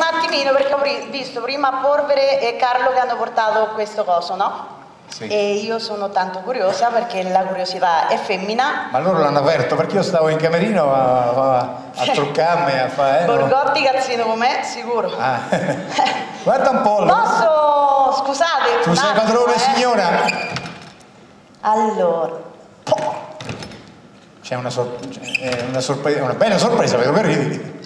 attimino perché ho visto prima Polvere e Carlo che hanno portato questo coso, no? Sì. E io sono tanto curiosa perché la curiosità è femmina. Ma loro l'hanno aperto perché io stavo in camerino a truccarmi, a fare... Borgotti cazzino com'è, sicuro. Ah. Guarda un po'. Posso? Scusate. Tu sei padrone, signora? Allora. C'è una sorpresa, una bella sorpresa, vedo che ridi.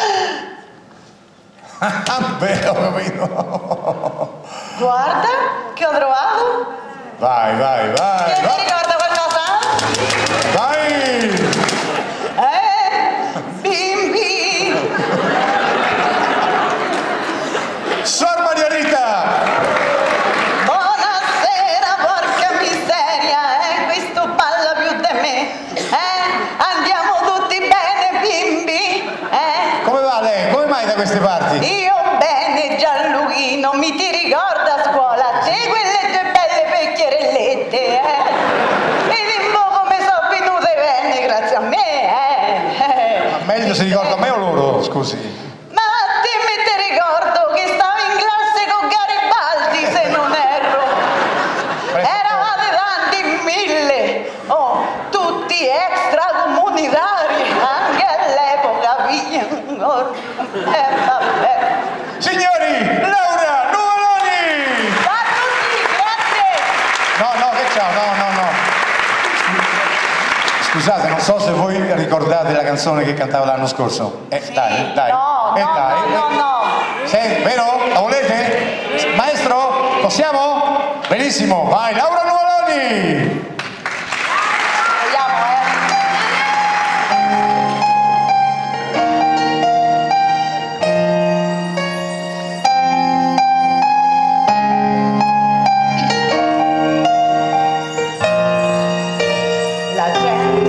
Beh, ho capito. Guarda, che ho trovato. Vai, vai, vai. Che ti ricorda qualcosa? Vai! Bimbi! Sor Maria Rita! Buonasera, porca miseria, questo balla più di me. Andiamo tutti bene, bimbi? Come va lei? Come mai da queste parti? Io bene, Gianluchino, mi ti ricorda a scuola? Te quelle tue belle vecchierellette, vedi un po' come sono venute bene grazie a me, Ma meglio si ricorda a me o loro, scusi? Ma dimmi ti ricordo che stavo in classe con Garibaldi, se non erro. Eravate tanti in 1000, tutti extracomunitari, anche all'epoca, vabbè. Signori, Laura Nuvoloni! Ciao a tutti, grazie! No, che ciao, no. Scusate, non so se voi ricordate la canzone che cantava l'anno scorso. Sì. Dai. No. Sì, vero? La volete? Maestro, possiamo? Benissimo, vai, Laura Nuvoloni! Vogliamo, La gente